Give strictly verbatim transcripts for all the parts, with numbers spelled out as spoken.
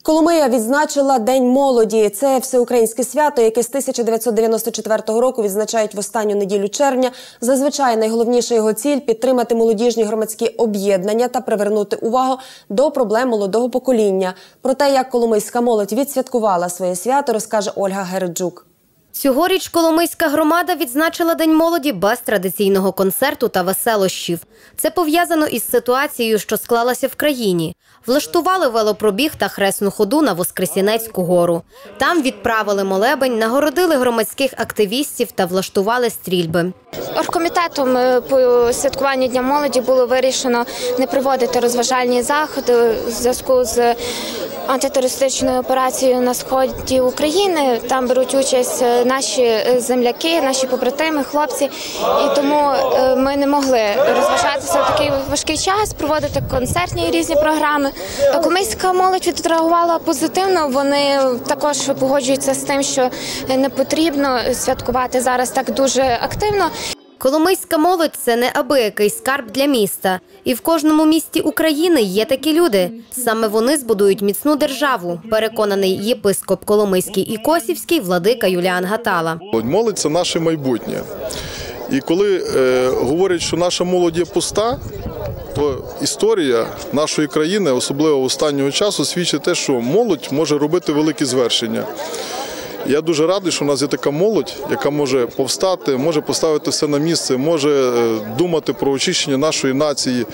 Коломия відзначила День молоді. Це всеукраїнське свято, яке з тисяча дев'ятсот дев'яносто четвертого року відзначають в останню неділю червня. Зазвичай найголовніша його ціль – підтримати молодіжні громадські об'єднання та привернути увагу до проблем молодого покоління. Про те, як коломийська молодь відсвяткувала своє свято, розкаже Ольга Гереджук. Цьогоріч Коломийська громада відзначила День молоді без традиційного концерту та веселощів. Це пов'язано із ситуацією, що склалася в країні. Влаштували велопробіг та хресну ходу на Воскресінецьку гору. Там відправили молебень, нагородили громадських активістів та влаштували стрільби. Оргкомітетом по святкуванню Дня молоді було вирішено не проводити розважальні заходи в зв'язку з антитерористичною операцією на сході України. Там беруть участь наші земляки, наші побратими, хлопці. І тому ми не могли розважатися в такий важкий час, проводити концертні різні програми. Коломийська молодь відреагувала позитивно. Вони також погоджуються з тим, що не потрібно святкувати зараз так дуже активно. Коломийська молодь – це неабиякий скарб для міста. І в кожному місті України є такі люди. Саме вони збудують міцну державу, переконаний єпископ Коломийський і Косівський владика Юліан Гатала. Молодь – це наше майбутнє. І коли е, говорять, що наша молодь є пуста, то історія нашої країни, особливо останнього часу, свідчить те, що молодь може робити великі звершення. Я дуже радий, що у нас є така молодь, яка може повстати, може поставити все на місце, може думати про очищення нашої нації.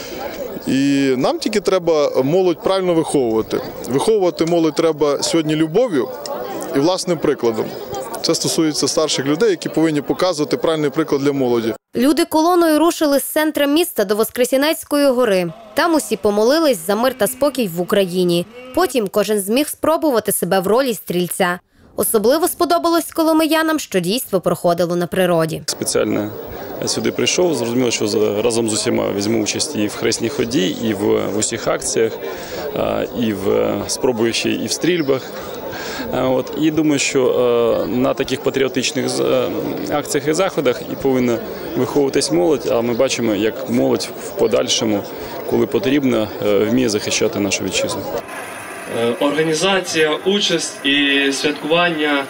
І нам тільки треба молодь правильно виховувати. Виховувати молодь треба сьогодні любов'ю і власним прикладом. Це стосується старших людей, які повинні показувати правильний приклад для молоді. Люди колоною рушили з центра міста до Воскресінецької гори. Там усі помолились за мир та спокій в Україні. Потім кожен зміг спробувати себе в ролі стрільця. Особливо сподобалось коломиянам, що дійство проходило на природі. Спеціально сюди прийшов, зрозуміло, що разом з усіма візьму участь і в хресній ході, і в, в усіх акціях, і в спробуючи, і в стрільбах. От, і думаю, що на таких патріотичних акціях і заходах і повинна виховуватись молодь, а ми бачимо, як молодь в подальшому, коли потрібно, вміє захищати нашу вітчизну. Організація, участь і святкування,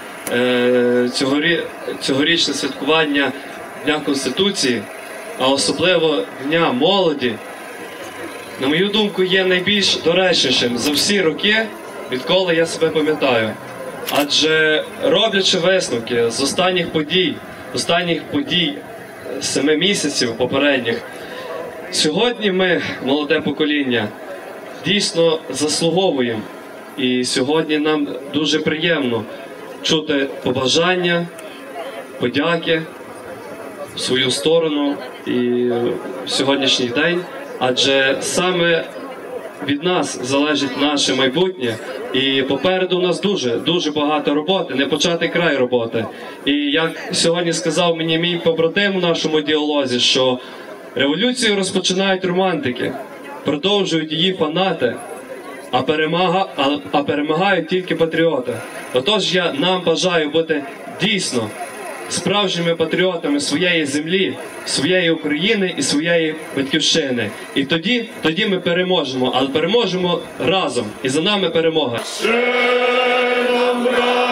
цьогорічне святкування Дня Конституції, а особливо Дня молоді, на мою думку, є найбільш доречнішим за всі роки, відколи я себе пам'ятаю. Адже роблячи висновки з останніх подій, останніх подій семи місяців попередніх, сьогодні ми, молоде покоління, дійсно заслуговуємо. І сьогодні нам дуже приємно чути побажання, подяки в свою сторону і в сьогоднішній день. Адже саме від нас залежить наше майбутнє. І попереду у нас дуже, дуже багато роботи, не початий край роботи. І як сьогодні сказав мені мій побратим у нашому діалозі, що революцію розпочинають романтики, продовжують її фанати, а, перемага, а, а перемагають тільки патріоти. Отож я нам бажаю бути дійсно справжніми патріотами своєї землі, своєї України і своєї батьківщини. І тоді, тоді ми переможемо, але переможемо разом. І за нами перемога.